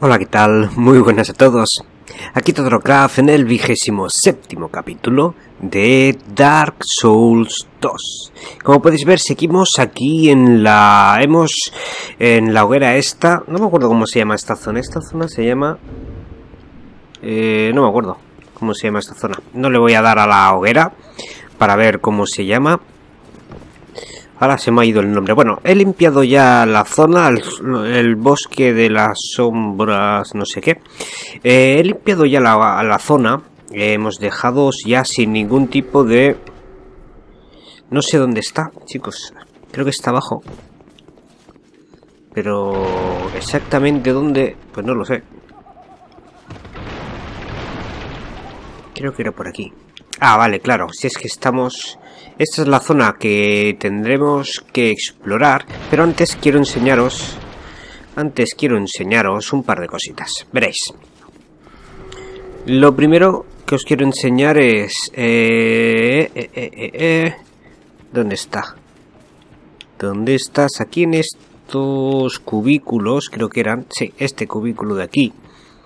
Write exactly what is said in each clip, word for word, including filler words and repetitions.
Hola, ¿qué tal? Muy buenas a todos. Aquí Todorocraft en el vigésimo séptimo capítulo de Dark Souls dos. Como podéis ver, seguimos aquí en la... Hemos... En la hoguera esta... No me acuerdo cómo se llama esta zona. Esta zona se llama... Eh, no me acuerdo cómo se llama esta zona. No le voy a dar a la hoguera para ver cómo se llama. Ahora se me ha ido el nombre. Bueno, he limpiado ya la zona, el, el bosque de las sombras, no sé qué. Eh, he limpiado ya la, la zona. Eh, hemos dejado ya sin ningún tipo de... No sé dónde está, chicos. Creo que está abajo. Pero exactamente dónde, pues no lo sé. Creo que era por aquí. Ah, vale, claro. Si es que estamos... Esta es la zona que tendremos que explorar, pero antes quiero enseñaros, antes quiero enseñaros un par de cositas. Veréis. Lo primero que os quiero enseñar es... Eh, eh, eh, eh, eh, ¿Dónde está? ¿Dónde estás? Aquí en estos cubículos, creo que eran... Sí, este cubículo de aquí.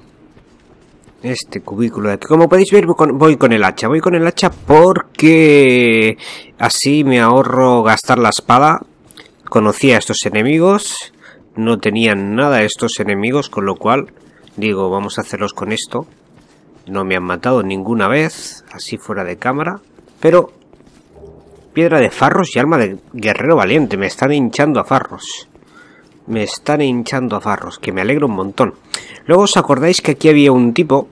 Este cubículo de aquí. Como podéis ver, voy con, voy con el hacha. Voy con el hacha porque así me ahorro gastar la espada. Conocía a estos enemigos. No tenían nada estos enemigos, con lo cual digo, vamos a hacerlos con esto. No me han matado ninguna vez, así fuera de cámara. Pero piedra de farros y alma de guerrero valiente. Me están hinchando a farros. Me están hinchando a farros, que me alegro un montón. Luego os acordáis que aquí había un tipo.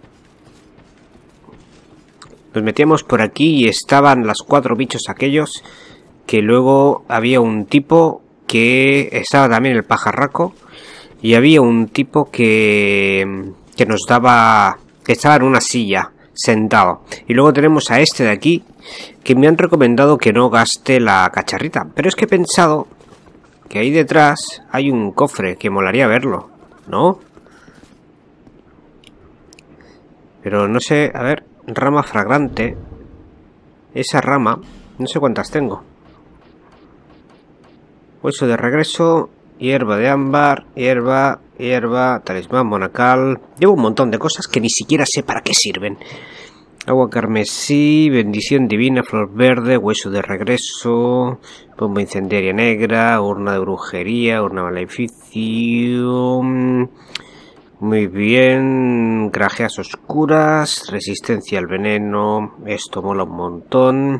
Nos metíamos por aquí y estaban los cuatro bichos aquellos. Que luego había un tipo que estaba también el pajarraco. Y había un tipo que, que nos daba... Que estaba en una silla, sentado. Y luego tenemos a este de aquí, que me han recomendado que no gaste la cacharrita. Pero es que he pensado... que ahí detrás hay un cofre que molaría verlo, ¿no? Pero no sé, a ver, rama fragrante. Esa rama, no sé cuántas tengo. Hueso de regreso, hierba de ámbar, hierba, hierba, talismán monacal. Llevo un montón de cosas que ni siquiera sé para qué sirven. Agua carmesí, bendición divina, flor verde, hueso de regreso, bomba incendiaria negra, urna de brujería, urna de maleficio. Muy bien, grajeas oscuras, resistencia al veneno, esto mola un montón.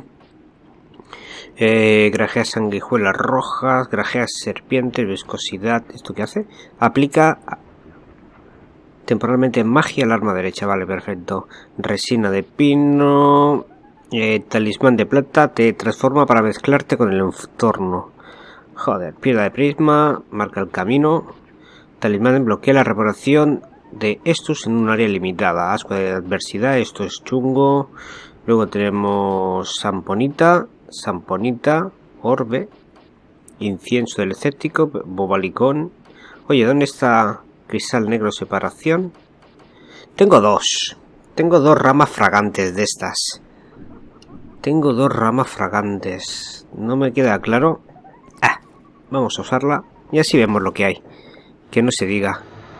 Eh, grajeas sanguijuelas rojas, grajeas serpientes, viscosidad, ¿esto qué hace? Aplica... temporalmente magia al arma derecha, vale, perfecto. Resina de pino, eh, talismán de plata, te transforma para mezclarte con el entorno. Joder, piedra de prisma, marca el camino. Talismán bloquea la reparación de estos en un área limitada. Asco de adversidad, esto es chungo. Luego tenemos samponita, samponita, orbe, incienso del escéptico, bobalicón. Oye, ¿dónde está...? Cristal negro separación. Tengo dos. Tengo dos ramas fragantes de estas. Tengo dos ramas fragantes. No me queda claro. Ah, vamos a usarla. Y así vemos lo que hay. Que no se diga.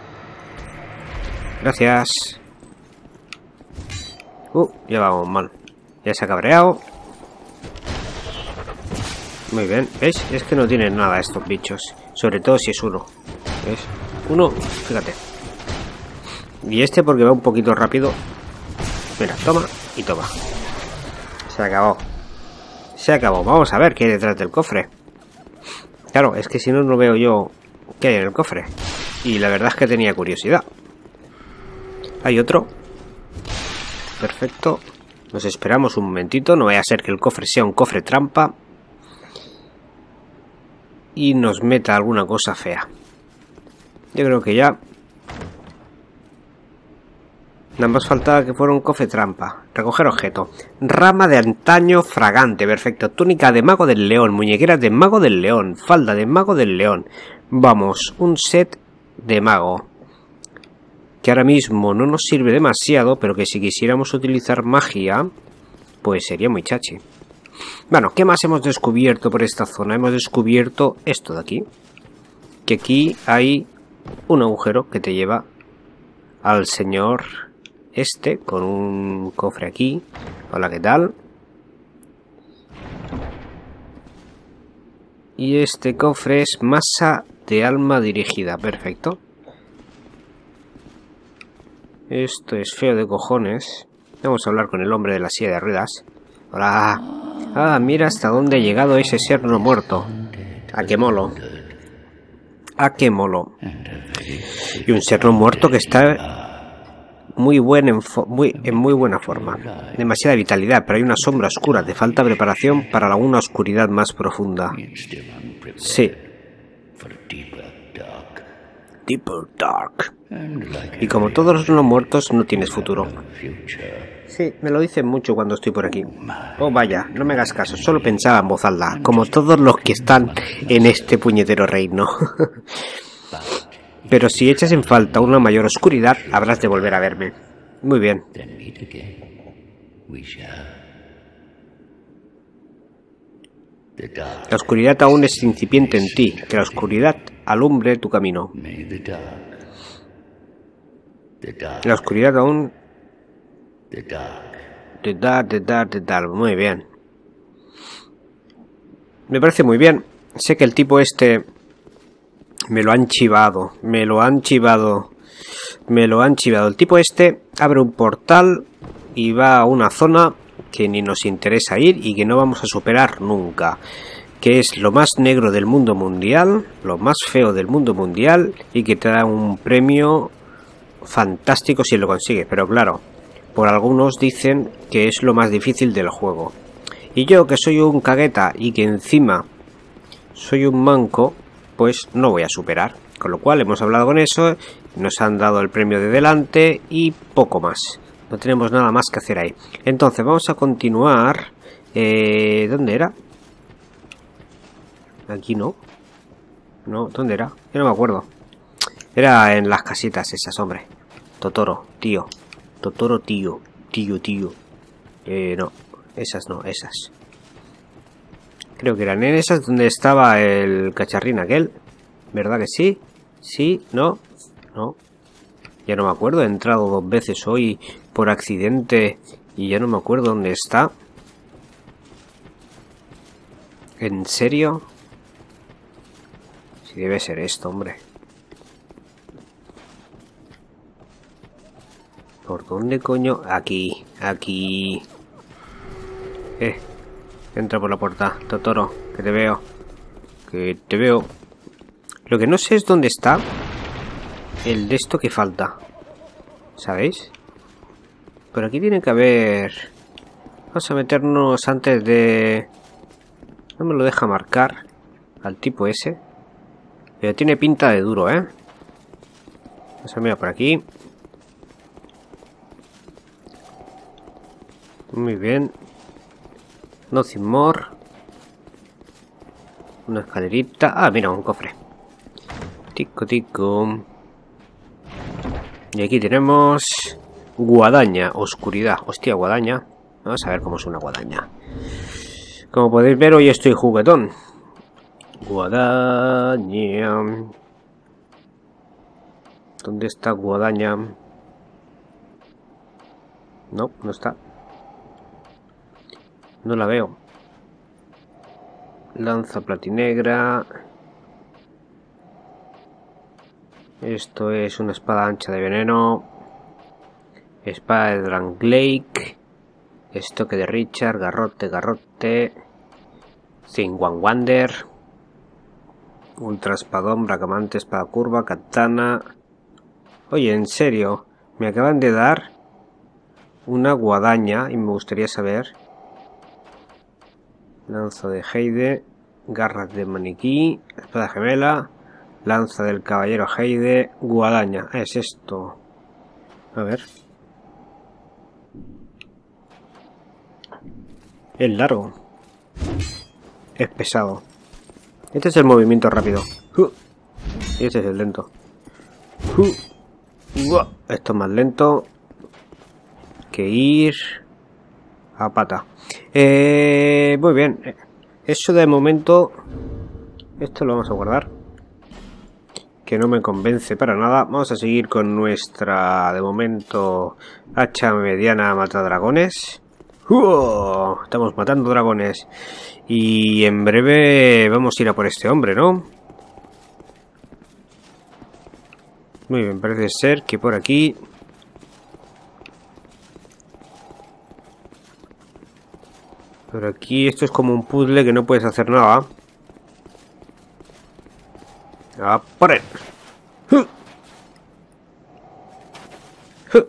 Gracias. Uh, ya vamos mal. Ya se ha cabreado. Muy bien. ¿Veis? Es que no tienen nada estos bichos. Sobre todo si es uno. ¿Ves? Uno, fíjate. Y este porque va un poquito rápido. Mira, toma y toma. Se acabó. Se acabó. Vamos a ver qué hay detrás del cofre. Claro, es que si no, no veo yo qué hay en el cofre. Y la verdad es que tenía curiosidad. Hay otro. Perfecto. Nos esperamos un momentito. No vaya a ser que el cofre sea un cofre trampa. Y nos meta alguna cosa fea. Yo creo que ya. Nada más faltaba que fuera un cofre trampa. Recoger objeto. Rama de antaño fragante. Perfecto. Túnica de mago del león. Muñequeras de mago del león. Falda de mago del león. Vamos. Un set de mago. Que ahora mismo no nos sirve demasiado. Pero que si quisiéramos utilizar magia, pues sería muy chachi. Bueno, ¿qué más hemos descubierto por esta zona? Hemos descubierto esto de aquí. Que aquí hay... un agujero que te lleva al señor este con un cofre aquí. Hola, ¿qué tal? Y este cofre es masa de alma dirigida. Perfecto. Esto es feo de cojones. Vamos a hablar con el hombre de la silla de ruedas. Hola. Ah, mira hasta dónde ha llegado ese ser no muerto. A qué molo. A qué molo. Y un ser no muerto que está muy buen en, muy, en muy buena forma. Demasiada vitalidad, pero hay una sombra oscura. Te falta preparación para una oscuridad más profunda. Sí. Deeper Dark. Y como todos los no muertos, no tienes futuro. Sí, me lo dicen mucho cuando estoy por aquí. Oh, vaya, no me hagas caso, solo pensaba en voz alta, como todos los que están en este puñetero reino. Pero si echas en falta una mayor oscuridad, habrás de volver a verme. Muy bien. La oscuridad aún es incipiente en ti, que la oscuridad alumbre tu camino. La oscuridad aún... The dark, the dark, the dark. Muy bien. Me parece muy bien. Sé que el tipo este... Me lo han chivado. Me lo han chivado. Me lo han chivado. El tipo este abre un portal y va a una zona que ni nos interesa ir y que no vamos a superar nunca. Que es lo más negro del mundo mundial, lo más feo del mundo mundial y que te da un premio fantástico si lo consigues. Pero claro, por algunos dicen que es lo más difícil del juego. Y yo, que soy un cagueta y que encima soy un manco, pues no voy a superar. Con lo cual hemos hablado con eso, nos han dado el premio de delante y poco más. No tenemos nada más que hacer ahí. Entonces vamos a continuar. Eh, ¿Dónde era? Aquí no. No, ¿dónde era? Yo no me acuerdo. Era en las casitas esas, hombre. Totoro, tío. Totoro, tío. Tío, tío. Eh, no. Esas no, esas. Creo que eran en esas donde estaba el cacharrín aquel. ¿Verdad que sí? Sí, no, no. Ya no me acuerdo, he entrado dos veces hoy por accidente y ya no me acuerdo dónde está. ¿En serio? Sí, debe ser esto, hombre. ¿Por dónde coño? Aquí, aquí. Eh, entra por la puerta, Totoro, que te veo. Que te veo. Lo que no sé es dónde está el de esto que falta. ¿Sabéis? Por aquí tiene que haber... Vamos a meternos antes de... No me lo deja marcar al tipo ese. Pero tiene pinta de duro, ¿eh? Vamos a mirar por aquí. Muy bien. Nothing more. Una escalerita. Ah, mira, un cofre. Tico, tico. Y aquí tenemos... Guadaña, oscuridad. Hostia, guadaña. Vamos a ver cómo es una guadaña. Como podéis ver, hoy estoy juguetón. Guadaña. ¿Dónde está guadaña? No, no está. No la veo. Lanza platinegra. Esto es una espada ancha de veneno. Espada de Dranglake. Estoque de Richard. Garrote, garrote. Zingwan Wander. Ultra espadón, bracamante, espada curva, katana. Oye, en serio, me acaban de dar una guadaña y me gustaría saber. Lanza de Heide. Garras de maniquí. Espada gemela. Lanza del caballero Heide. Guadaña. Es esto. A ver. Es largo. Es pesado. Este es el movimiento rápido. Y este es el lento. Esto es más lento que ir a pata. Eh, muy bien. Eso de momento. Esto lo vamos a guardar. que no me convence para nada. Vamos a seguir con nuestra, de momento, hacha mediana matadragones. ¡Uh! Estamos matando dragones. Y en breve vamos a ir a por este hombre, ¿no? Muy bien, parece ser que por aquí... Por aquí esto es como un puzzle que no puedes hacer nada. ¡A por él! ¡Uh! ¡Uh!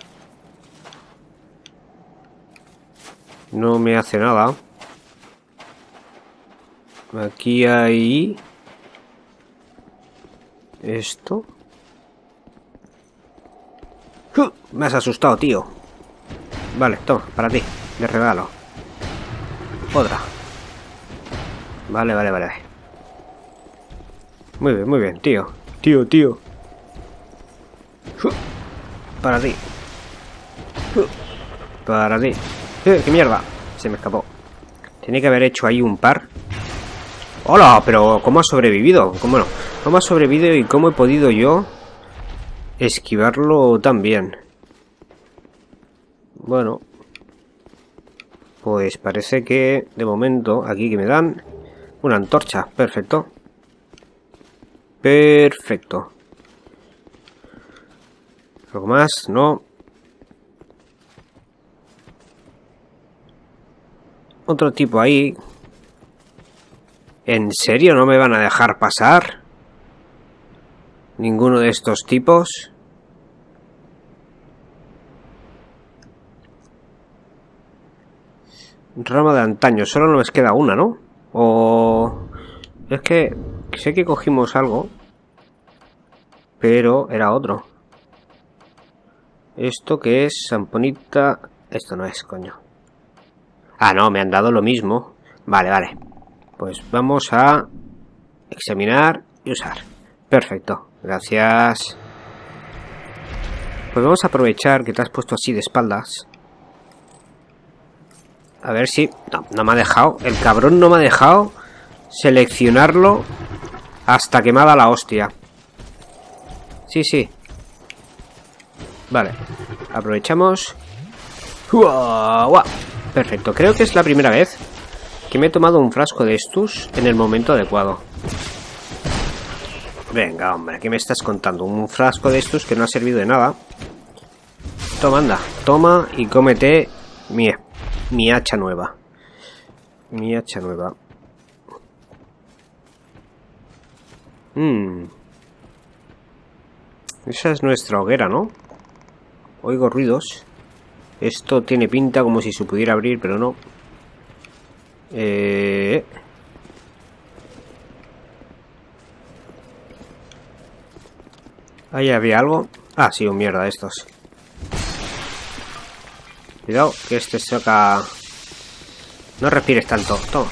No me hace nada. Aquí hay... Esto... ¡Uh! Me has asustado, tío. Vale, toma, para ti. De regalo. Otra. Vale, vale, vale. Muy bien, muy bien, tío. Tío, tío. ¡Uh! Para ti. ¡Uh! Para ti. ¡Eh, qué mierda! Se me escapó. Tenía que haber hecho ahí un par. ¡Hola! Pero ¿cómo ha sobrevivido? ¿Cómo no? ¿Cómo ha sobrevivido y cómo he podido yo esquivarlo tan bien? Bueno, pues parece que de momento aquí que me dan una antorcha. Perfecto. Perfecto. ¿Algo más? No. Otro tipo ahí. ¿En serio no me van a dejar pasar? ¿Ninguno de estos tipos? Rama de antaño, solo nos queda una, ¿no? O... Es que sé que cogimos algo, pero era otro. ¿Esto qué es? Samponita... Esto no es, coño. Ah, no, me han dado lo mismo. Vale, vale. Pues vamos a examinar y usar. Perfecto, gracias. Pues vamos a aprovechar que te has puesto así de espaldas. A ver si... No, no me ha dejado. El cabrón no me ha dejado seleccionarlo hasta que me ha dado la hostia. Sí, sí. Vale. Aprovechamos. ¡Uah! ¡Uah! Perfecto. Creo que es la primera vez que me he tomado un frasco de estos en el momento adecuado. Venga, hombre. ¿Qué me estás contando? Un frasco de estos que no ha servido de nada. Toma, anda. Toma y cómete mi... Mi hacha nueva. Mi hacha nueva. Mmm. Esa es nuestra hoguera, ¿no? Oigo ruidos. Esto tiene pinta como si se pudiera abrir, pero no. Eh... Ahí había algo. Ah, sí, un mierda estos. Cuidado, que este saca... No respires tanto. Toma.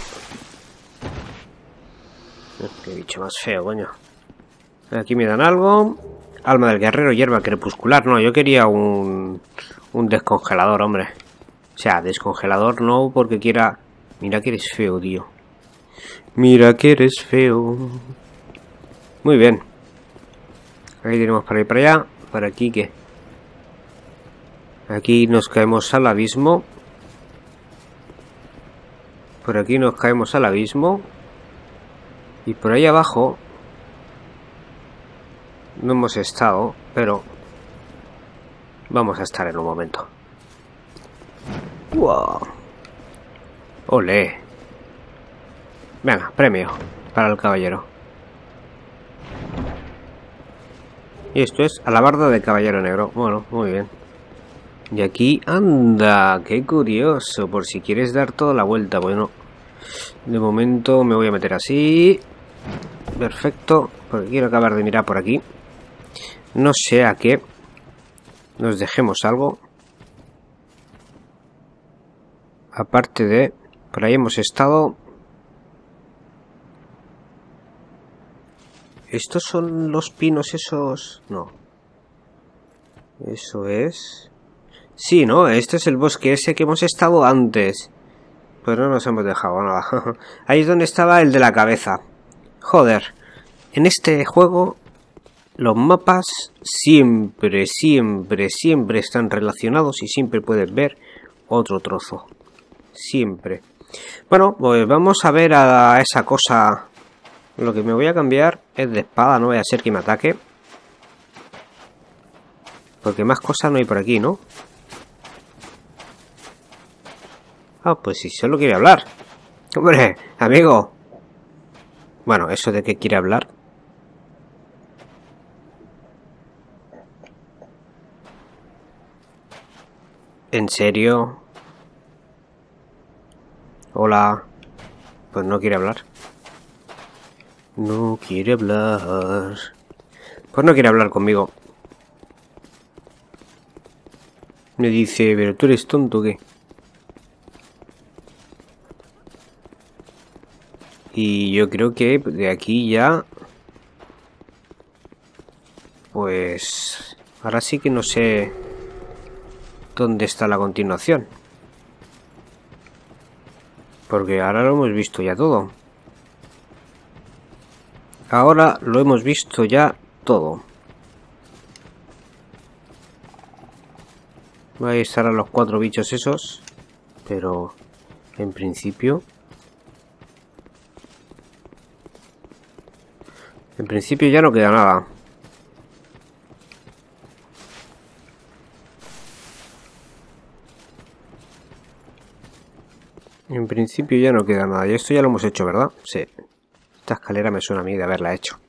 Qué bicho más feo, coño. Aquí me dan algo. Alma del guerrero, hierba crepuscular. No, yo quería un... Un descongelador, hombre. O sea, descongelador no porque quiera... Mira que eres feo, tío. Mira que eres feo. Muy bien. Aquí tenemos para ir para allá. Para aquí, ¿qué? Aquí nos caemos al abismo. Por aquí nos caemos al abismo. Y por ahí abajo no hemos estado, pero vamos a estar en un momento. ¡Wow! ¡Olé! Venga, premio para el caballero. Y esto es alabarda de caballero negro. Bueno, muy bien. Y aquí, anda, qué curioso, por si quieres dar toda la vuelta. Bueno, de momento me voy a meter así. Perfecto, porque quiero acabar de mirar por aquí. No sea que nos dejemos algo. Aparte de, por ahí hemos estado. ¿Estos son los pinos esos? No. Eso es... Sí, ¿no? Este es el bosque ese que hemos estado antes. Pues no nos hemos dejado nada. Ahí es donde estaba el de la cabeza. Joder. En este juego los mapas siempre, siempre, siempre están relacionados y siempre puedes ver otro trozo. Siempre. Bueno, pues vamos a ver a esa cosa. Lo que me voy a cambiar es de espada, no voy a ser que me ataque. Porque más cosas no hay por aquí, ¿no? Ah, pues si solo quiere hablar. Hombre, amigo. Bueno, eso de que quiere hablar. ¿En serio? Hola. Pues no quiere hablar. No quiere hablar. Pues no quiere hablar conmigo. Me dice, pero tú eres tonto, ¿qué? Y yo creo que de aquí ya... Pues... Ahora sí que no sé... ¿Dónde está la continuación? Porque ahora lo hemos visto ya todo. Ahora lo hemos visto ya todo. Ahí estarán los cuatro bichos esos. Pero... En principio... En principio ya no queda nada. En principio ya no queda nada. Y esto ya lo hemos hecho, ¿verdad? Sí. Esta escalera me suena a mí de haberla hecho.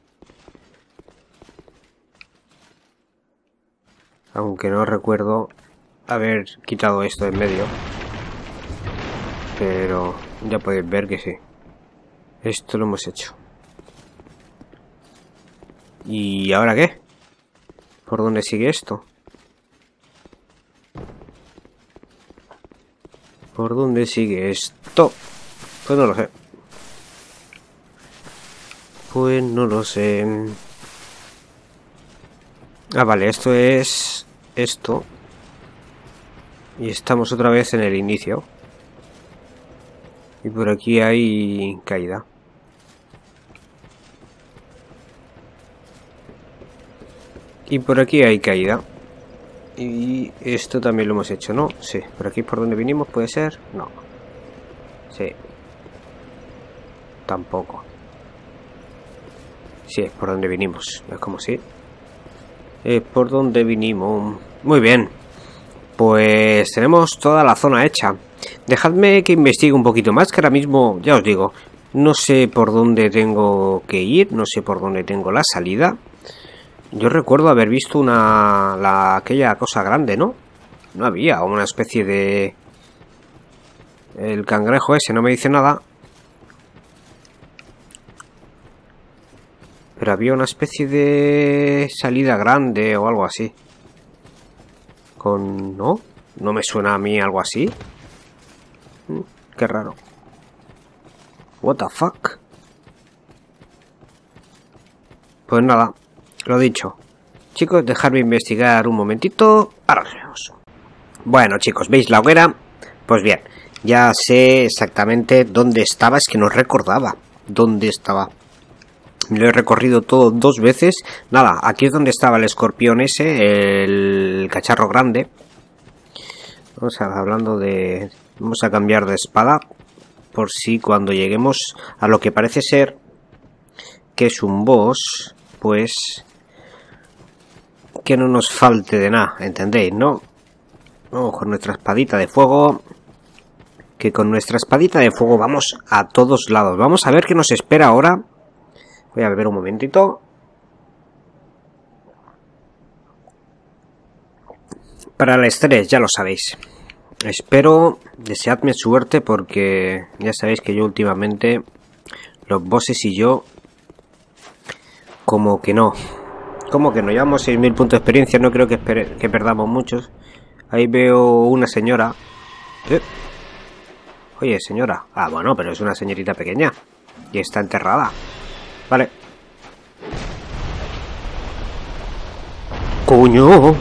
Aunque no recuerdo haber quitado esto en medio. Pero ya podéis ver que sí. Esto lo hemos hecho. ¿Y ahora qué? ¿Por dónde sigue esto? ¿Por dónde sigue esto? Pues no lo sé. Pues no lo sé. Ah, vale, esto es... Esto. Y estamos otra vez en el inicio. Y por aquí hay caída. Y por aquí hay caída. Y esto también lo hemos hecho, ¿no? Sí. ¿Por aquí por donde vinimos puede ser? No. Sí. Tampoco. Sí, es por donde vinimos. Es como si... Es por donde vinimos. Muy bien. Pues tenemos toda la zona hecha. Dejadme que investigue un poquito más, que ahora mismo, ya os digo, no sé por dónde tengo que ir, no sé por dónde tengo la salida. Yo recuerdo haber visto una... La, aquella cosa grande, ¿no? No había, una especie de... El cangrejo ese no me dice nada. Pero había una especie de... salida grande o algo así. Con... ¿No? ¿No me suena a mí algo así? Qué raro. What the fuck? Pues nada. Lo dicho, chicos, dejadme investigar un momentito. Ahora nos vemos. Bueno, chicos, ¿veis la hoguera? Pues bien, ya sé exactamente dónde estaba. Es que no recordaba dónde estaba. Lo he recorrido todo dos veces. Nada, aquí es donde estaba el escorpión ese, el cacharro grande. Vamos a, hablando de... Vamos a cambiar de espada. Por si cuando lleguemos a lo que parece ser que es un boss, pues... que no nos falte de nada, ¿entendéis, no? Vamos con nuestra espadita de fuego. Que con nuestra espadita de fuego vamos a todos lados. Vamos a ver qué nos espera ahora. Voy a beber un momentito. Para el estrés, ya lo sabéis. Espero, deseadme suerte porque ya sabéis que yo últimamente, los bosses y yo, como que no. Como que no, llevamos seis mil puntos de experiencia, no creo que, que perdamos muchos. Ahí veo una señora. ¿Eh? Oye, señora. Ah, bueno, pero es una señorita pequeña. Y está enterrada. Vale. ¡Coño!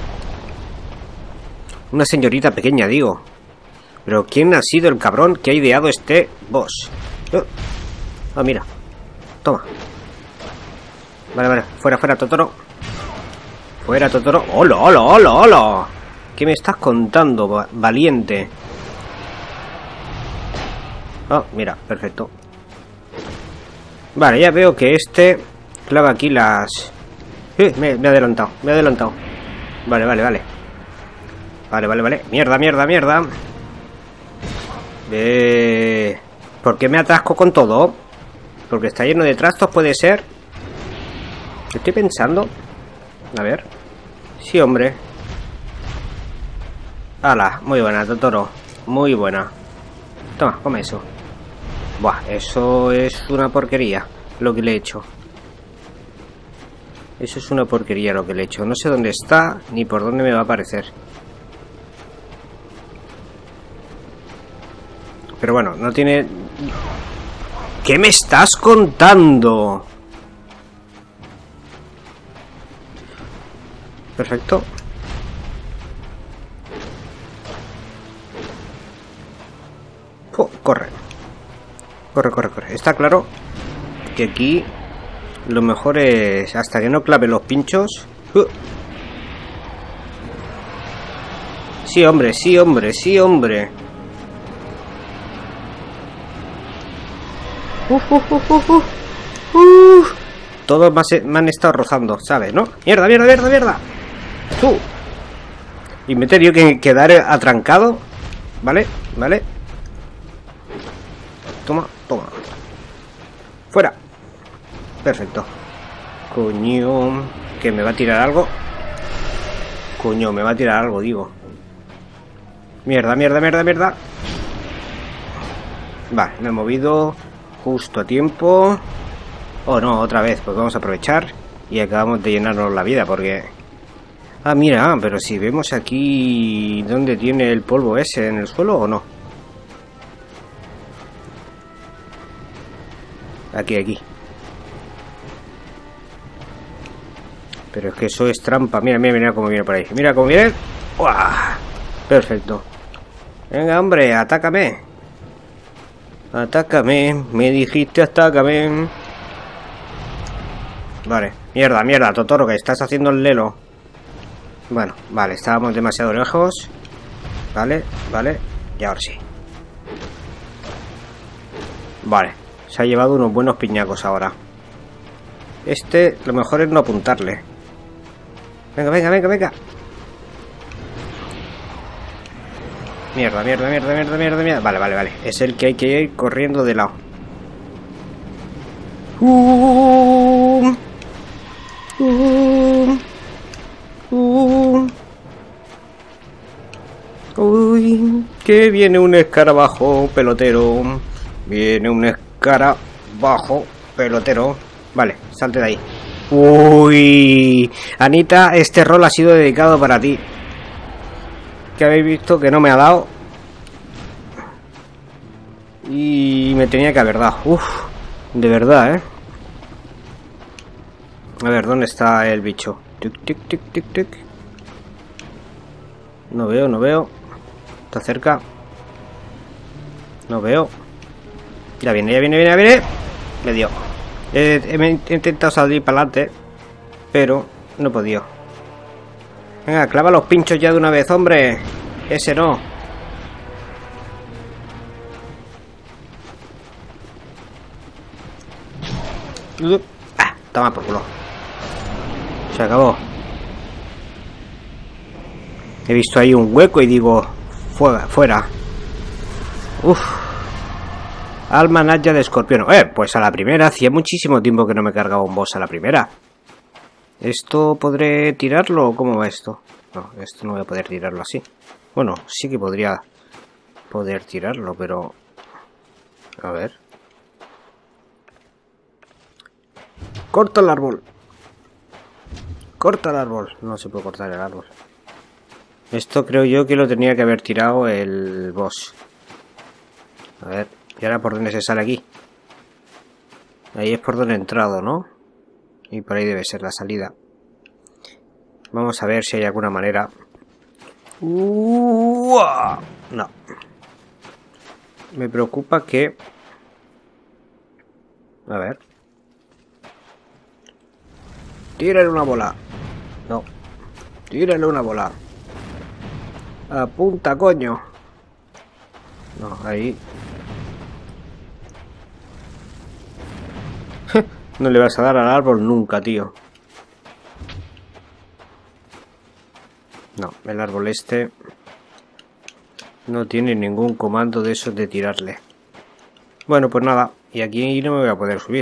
Una señorita pequeña, digo. Pero ¿quién ha sido el cabrón que ha ideado este boss? ¿Eh? Ah, mira. Toma. Vale, vale. Fuera, fuera, Totoro. Fuera, Totoro. ¡Hola, hola, hola, hola! ¿Qué me estás contando, valiente? Oh, mira, perfecto. Vale, ya veo que este clava aquí las... Eh, me, me he adelantado, me he adelantado. Vale, vale, vale. Vale, vale, vale. Mierda, mierda, mierda. Eh... ¿Por qué me atasco con todo? Porque está lleno de trastos, puede ser. Estoy pensando. A ver. Sí, hombre. ¡Hala! Muy buena, Totoro. Muy buena. Toma, come eso. Buah, eso es una porquería lo que le he hecho. Eso es una porquería lo que le he hecho. No sé dónde está ni por dónde me va a aparecer. Pero bueno, no tiene... ¿Qué me estás contando? Perfecto. Oh, corre. Corre, corre, corre. Está claro que aquí lo mejor es hasta que no clave los pinchos. Uh. Sí, hombre, sí, hombre, sí, hombre. Uh, uh, uh, uh, uh. Uh. Todos me, me han estado rozando, ¿sabes? ¿No? ¡Mierda, mierda, mierda, mierda! ¡Tú! Y me he tenido que quedar atrancado. ¿Vale? ¿Vale? Toma, toma. ¡Fuera! Perfecto. Coño. ¿Que me va a tirar algo? Coño, me va a tirar algo, digo. Mierda, mierda, mierda, mierda. Vale, me he movido justo a tiempo. Oh, no, otra vez. Pues vamos a aprovechar. Y acabamos de llenarnos la vida porque... Ah, mira, pero si vemos aquí... ¿Dónde tiene el polvo ese? ¿En el suelo o no? Aquí, aquí. Pero es que eso es trampa. Mira, mira, mira cómo viene por ahí. Mira cómo viene. ¡Uah! Perfecto. Venga, hombre, atácame. Atácame. Me dijiste atácame. Vale. Mierda, mierda, Totoro, que estás haciendo el lelo. Bueno, vale, estábamos demasiado lejos. Vale, vale. Y ahora sí. Vale. Se ha llevado unos buenos piñacos ahora. Este, lo mejor es no apuntarle. Venga, venga, venga, venga. Mierda, mierda, mierda, mierda, mierda, mierda. Vale, vale, vale. Es el que hay que ir corriendo de lado. Uh, uh, uh. Uy, que viene un escarabajo pelotero. Viene un escarabajo pelotero. Vale, salte de ahí. Uy, Anita, este rol ha sido dedicado para ti. Que habéis visto que no me ha dado. Y me tenía que haber dado. Uf, de verdad, ¿eh? A ver, ¿dónde está el bicho? Tic, tic, tic, tic, tic. No veo, no veo. Está cerca. No veo. Ya viene, ya viene, viene, ya viene. Me dio. He, he intentado salir para adelante, pero no he podido. Venga, clava los pinchos ya de una vez, hombre. Ese no. Ah, toma por culo. Se acabó. He visto ahí un hueco y digo, fuera, fuera. Uf. Almanaya de escorpión. Eh, pues a la primera. Hacía muchísimo tiempo que no me cargaba un boss a la primera. ¿Esto podré tirarlo o cómo va esto? No, esto no voy a poder tirarlo así. Bueno, sí que podría poder tirarlo, pero... A ver. Corta el árbol. Corta el árbol. No se puede cortar el árbol. Esto creo yo que lo tenía que haber tirado el boss. A ver. ¿Y ahora por dónde se sale aquí? Ahí es por donde he entrado, ¿no? Y por ahí debe ser la salida. Vamos a ver si hay alguna manera. ¡Uah! No. Me preocupa que... A ver. Tírale una bola. No. Tírale una bola. Apunta, coño. No, ahí. No le vas a dar al árbol nunca, tío. No, el árbol este no tiene ningún comando de esos de tirarle. Bueno, pues nada. Y aquí no me voy a poder subir.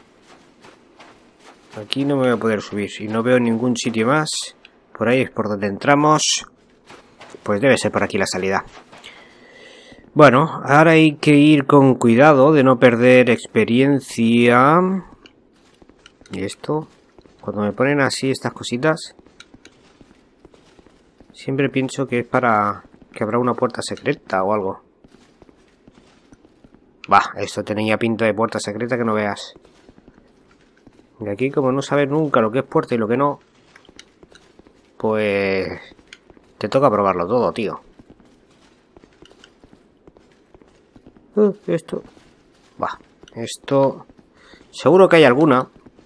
Aquí no me voy a poder subir. Y no veo ningún sitio más. Por ahí es por donde entramos. Pues debe ser por aquí la salida. Bueno, ahora hay que ir con cuidado de no perder experiencia. Y esto, cuando me ponen así estas cositas, siempre pienso que es para que habrá una puerta secreta o algo. Bah, esto tenía pinta de puerta secreta que no veas. Y aquí, como no sabes nunca lo que es puerta y lo que no, pues te toca probarlo todo, tío. Uh, esto... Bah, esto... Seguro que hay alguna.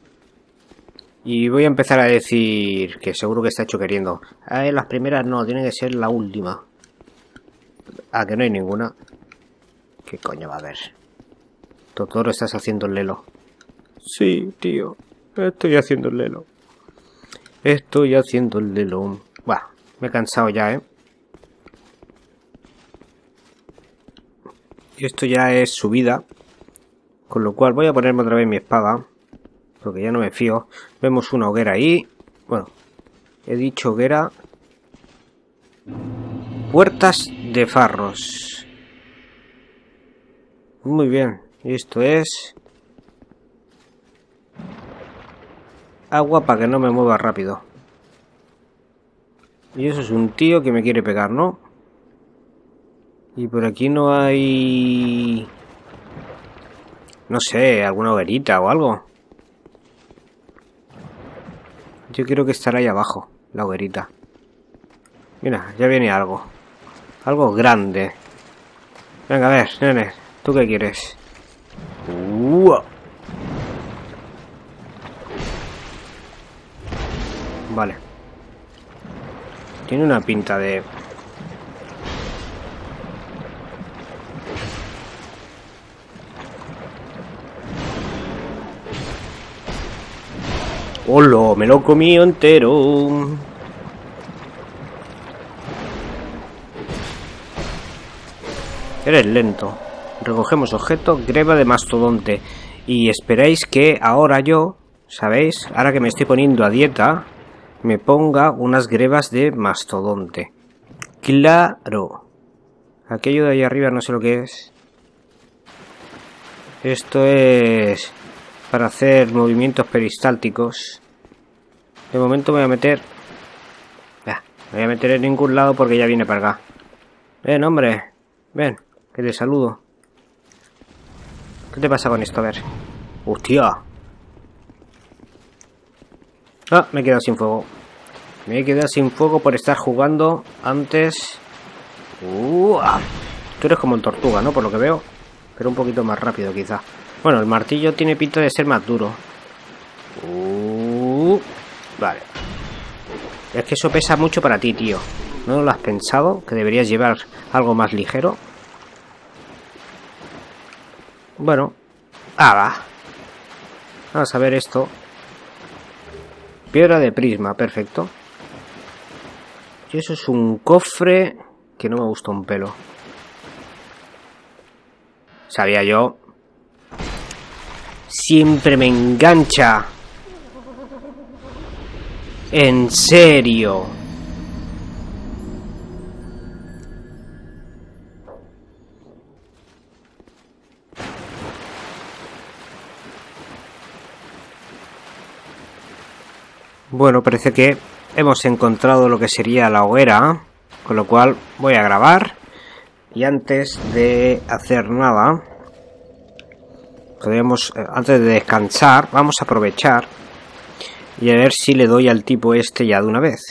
Y voy a empezar a decir que seguro que está hecho queriendo. Ah, las primeras no, tiene que ser la última. Ah, que no hay ninguna. ¿Qué coño va a haber? Totoro, estás haciendo el lelo. Sí, tío. Estoy haciendo el lelo. Estoy haciendo el lelo. Buah, me he cansado ya, ¿eh? Y esto ya es subida. Con lo cual voy a ponerme otra vez mi espada. Porque ya no me fío. Vemos una hoguera ahí. Bueno, he dicho hoguera. Puertas de farros. Muy bien. Y esto es... agua para que no me mueva rápido. Y eso es un tío que me quiere pegar, ¿no? Y por aquí no hay... no sé, alguna hoguerita o algo. Yo creo que estará ahí abajo, la hoguerita. Mira, ya viene algo. Algo grande. Venga, a ver, nene, ¿tú qué quieres? ¡Uah! Vale. Tiene una pinta de... ¡Hola! Me lo comí entero. Eres lento. Recogemos objetos, greba de mastodonte. Y esperáis que ahora yo, ¿sabéis? Ahora que me estoy poniendo a dieta, me ponga unas grebas de mastodonte. Claro. Aquello de ahí arriba no sé lo que es. Esto es para hacer movimientos peristálticos. De momento me voy a meter... Nah, me voy a meter en ningún lado porque ya viene para acá. Ven, hombre. Ven, que te saludo. ¿Qué te pasa con esto? A ver. ¡Hostia! Ah, me he quedado sin fuego. Me he quedado sin fuego por estar jugando antes. Uh, tú eres como el tortuga, ¿no? Por lo que veo. Pero un poquito más rápido, quizá. Bueno, el martillo tiene pinta de ser más duro. Uh, vale. Es que eso pesa mucho para ti, tío. ¿No lo has pensado? Que deberías llevar algo más ligero. Bueno. Ah, va. Vamos a ver esto. Piedra de prisma, perfecto. Y eso es un cofre que no me gusta un pelo. Sabía yo. Siempre me engancha. En serio. Bueno, parece que hemos encontrado lo que sería la hoguera, con lo cual voy a grabar. Y antes de hacer nada, podríamos, antes de descansar, vamos a aprovechar y a ver si le doy al tipo este ya de una vez.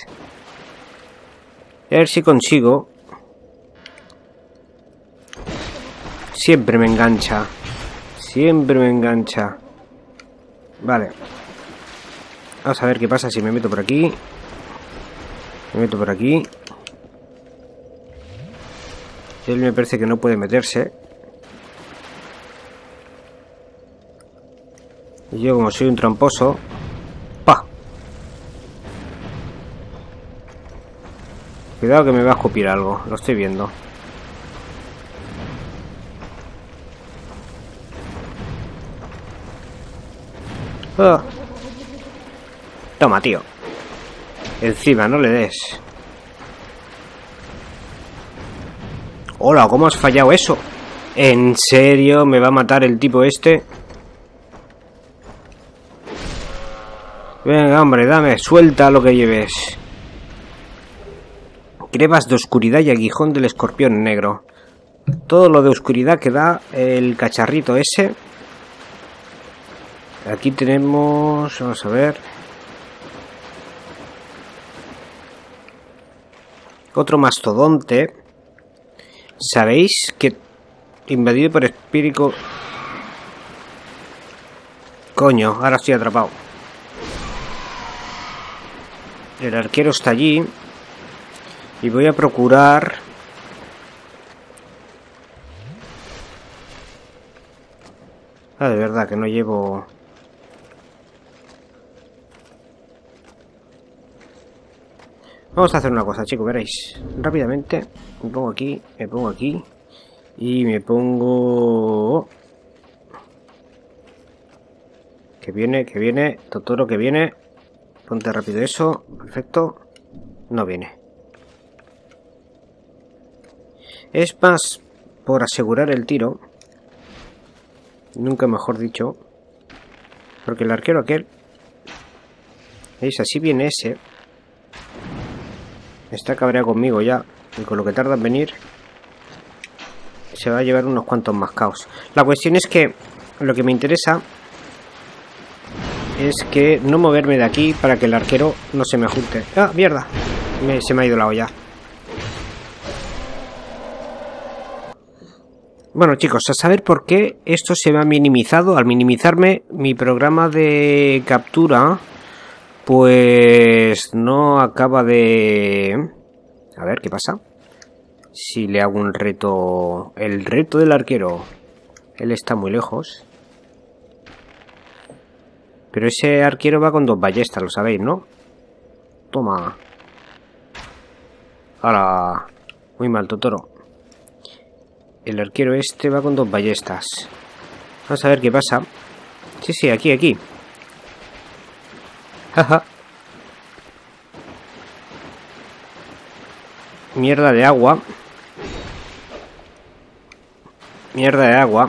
A ver si consigo. Siempre me engancha. Siempre me engancha. Vale. Vamos a ver qué pasa si me meto por aquí. Me meto por aquí. Él me parece que no puede meterse. Y yo, como soy un tramposo... ¡Pah! Cuidado que me va a escupir algo. Lo estoy viendo. ¡Ah! Toma, tío. Encima, no le des. Hola, ¿cómo has fallado eso? ¿En serio me va a matar el tipo este? Venga, hombre, dame, suelta lo que lleves. Grebas de oscuridad y aguijón del escorpión negro. Todo lo de oscuridad que da el cacharrito ese. Aquí tenemos... Vamos a ver. Otro mastodonte. ¿Sabéis que... invadido por espíritu... Coño, ahora estoy atrapado. El arquero está allí. Y voy a procurar... Ah, de verdad que no llevo... Vamos a hacer una cosa, chicos, veréis. Rápidamente me pongo aquí, me pongo aquí. Y me pongo... Que viene, que viene. Totoro, que viene. Ponte rápido eso. Perfecto. No viene. Es más por asegurar el tiro. Nunca mejor dicho. Porque el arquero aquel... ¿Veis? Así viene ese. Está cabreado conmigo ya. Y con lo que tarda en venir... Se va a llevar unos cuantos más caos. La cuestión es que... Lo que me interesa... Es que no moverme de aquí para que el arquero no se me junte. ¡Ah, mierda! Me, se me ha ido la olla. Bueno, chicos, a saber por qué esto se me ha minimizado. Al minimizarme mi programa de captura, pues no acaba de... A ver, ¿qué pasa? Si le hago un reto... El reto del arquero. Él está muy lejos. Pero ese arquero va con dos ballestas, lo sabéis, ¿no? Toma. Ahora. Muy mal, Totoro. El arquero este va con dos ballestas. Vamos a ver qué pasa. Sí, sí, aquí, aquí. Jaja. Mierda de agua. Mierda de agua.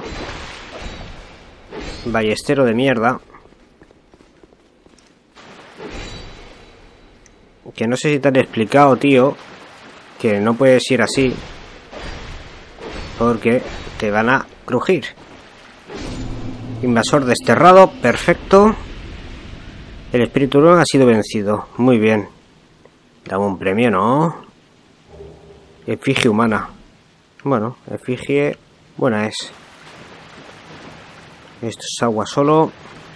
Ballestero de mierda. Que no sé si te han explicado, tío, que no puedes ir así. Porque te van a crujir. Invasor desterrado, perfecto. El espíritu no ha sido vencido. Muy bien. Dame un premio, ¿no? Efigie humana. Bueno, efigie buena es. Esto es agua solo.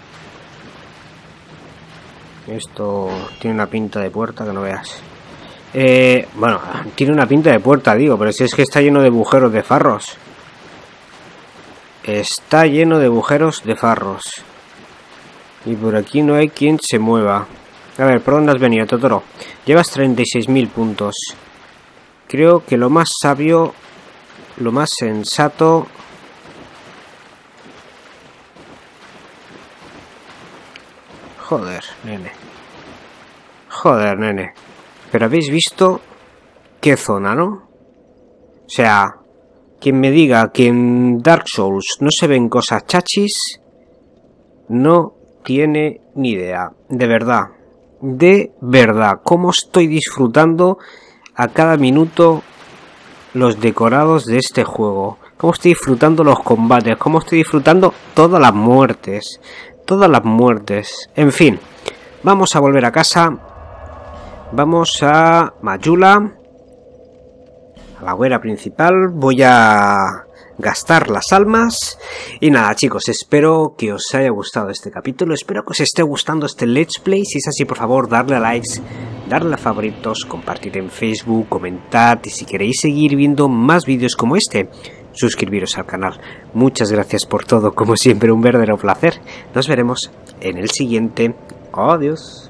Esto tiene una pinta de puerta que no veas. Eh, bueno, tiene una pinta de puerta, digo, pero si es que está lleno de agujeros de farros. Está lleno de agujeros de farros. Y por aquí no hay quien se mueva. A ver, ¿por dónde has venido, Totoro? Llevas treinta y seis mil puntos. Creo que lo más sabio, lo más sensato... Joder, nene. Joder, nene. Pero habéis visto qué zona, ¿no? O sea, quien me diga que en Dark Souls no se ven cosas chachis, no tiene ni idea. De verdad. De verdad. Cómo estoy disfrutando a cada minuto los decorados de este juego. Cómo estoy disfrutando los combates. Cómo estoy disfrutando todas las muertes. Todas las muertes. En fin. Vamos a volver a casa. Vamos a Majula. A la hoguera principal. Voy a gastar las almas. Y nada, chicos, espero que os haya gustado este capítulo, espero que os esté gustando este Let's Play. Si es así, por favor, darle a likes, darle a favoritos, compartir en Facebook, comentad, y si queréis seguir viendo más vídeos como este, suscribiros al canal. Muchas gracias por todo, como siempre, un verdadero placer. Nos veremos en el siguiente. Adiós.